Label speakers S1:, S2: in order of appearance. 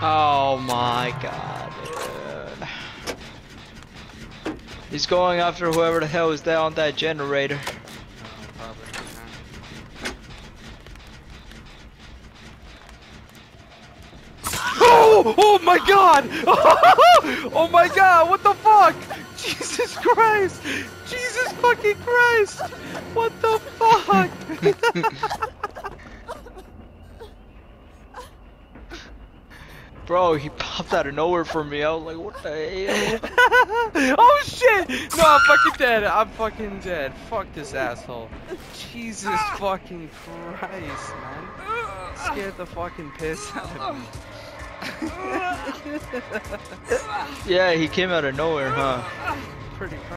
S1: Oh my god, dude. He's going after whoever the hell is there on that generator.
S2: Probably. Oh! Oh my god! Oh my god! What the fuck? Jesus Christ! Jesus fucking Christ! What the fuck?
S1: Bro, he popped out of nowhere for me. I was like, what the hell?
S2: Oh shit! No, I'm fucking dead. I'm fucking dead. Fuck this asshole. Jesus fucking Christ, man. Scared the fucking piss out of me.
S1: Yeah, he came out of nowhere, huh?
S2: Pretty